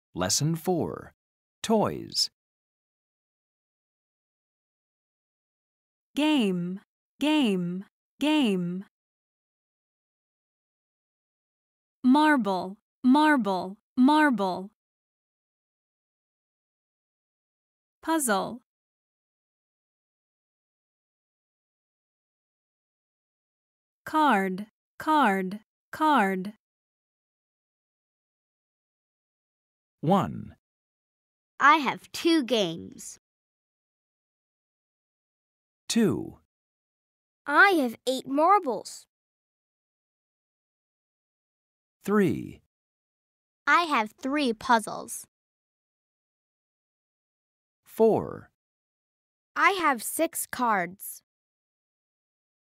Lesson 4. Toys. Game, game, game. Marble, marble, marble. Puzzle. Card, card, card. 1, I have 2 games. 2, I have 8 marbles. 3, I have 3 puzzles. 4, I have 6 cards.